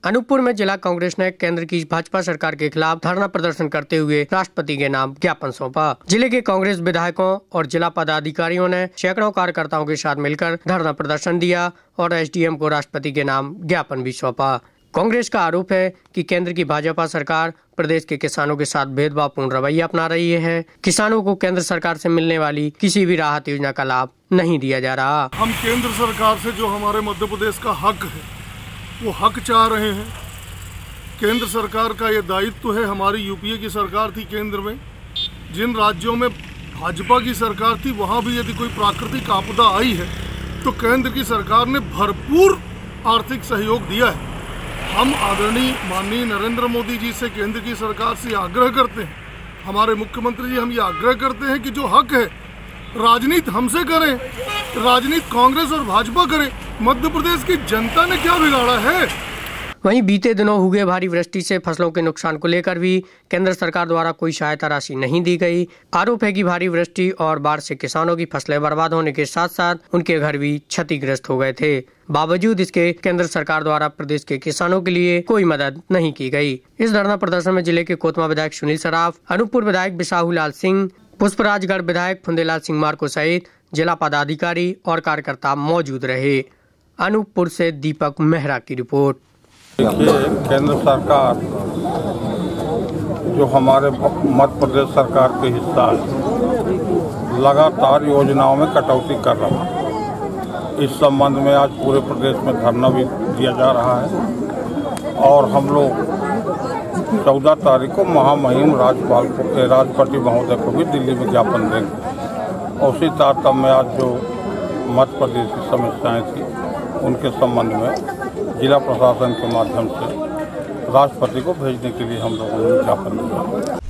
अनूपपुर में जिला कांग्रेस ने केंद्र की भाजपा सरकार के खिलाफ धरना प्रदर्शन करते हुए राष्ट्रपति के नाम ज्ञापन सौंपा। जिले के कांग्रेस विधायकों और जिला पदाधिकारियों ने सैकड़ों कार्यकर्ताओं के साथ मिलकर धरना प्रदर्शन दिया और एसडीएम को राष्ट्रपति के नाम ज्ञापन भी सौंपा। कांग्रेस का आरोप है कि केंद्र की भाजपा सरकार प्रदेश के किसानों के साथ भेदभावपूर्ण रवैया अपना रही है। किसानों को केंद्र सरकार से मिलने वाली किसी भी राहत योजना का लाभ नहीं दिया जा रहा। हम केंद्र सरकार से जो हमारे मध्य प्रदेश का हक है वो हक चाह रहे हैं। केंद्र सरकार का ये दायित्व है। हमारी यूपीए की सरकार थी केंद्र में, जिन राज्यों में भाजपा की सरकार थी वहाँ भी यदि कोई प्राकृतिक आपदा आई है तो केंद्र की सरकार ने भरपूर आर्थिक सहयोग दिया है। हम आदरणीय माननीय नरेंद्र मोदी जी से केंद्र की सरकार से आग्रह करते हैं, हमारे मुख्यमंत्री जी हम ये आग्रह करते हैं कि जो हक है राजनीति हमसे करें, राजनीति कांग्रेस और भाजपा करे। मध्य प्रदेश की जनता ने क्या बिगाड़ा है। वहीं बीते दिनों हुए भारी वृष्टि से फसलों के नुकसान को लेकर भी केंद्र सरकार द्वारा कोई सहायता राशि नहीं दी गई। आरोप है कि भारी वृष्टि और बाढ़ से किसानों की फसलें बर्बाद होने के साथ साथ उनके घर भी क्षतिग्रस्त हो गए थे। बावजूद इसके केंद्र सरकार द्वारा प्रदेश के किसानों के लिए कोई मदद नहीं की गई। इस धरना प्रदर्शन में जिले के कोतमा विधायक सुनील सराफ, अनूपपुर विधायक बिसाहू लाल सिंह, पुष्पराजगढ़ विधायक फुंदेलाल सिंह मार्को सहित जिला पदाधिकारी और कार्यकर्ता मौजूद रहे। अनूपपुर से दीपक मेहरा की रिपोर्ट। देखिए, केंद्र सरकार जो हमारे मध्य प्रदेश सरकार के हिस्सा है, लगातार योजनाओं में कटौती कर रहा है। इस संबंध में आज पूरे प्रदेश में धरना भी दिया जा रहा है और हम लोग 14 तारीख को महामहिम राष्ट्रपति महोदय को भी दिल्ली में ज्ञापन देंगे। और उसी तारतम्य में आज जो मध्य प्रदेश की समस्याएं थी उनके संबंध में जिला प्रशासन के माध्यम से राष्ट्रपति को भेजने के लिए हम लोगों ने ज्ञापन दिया।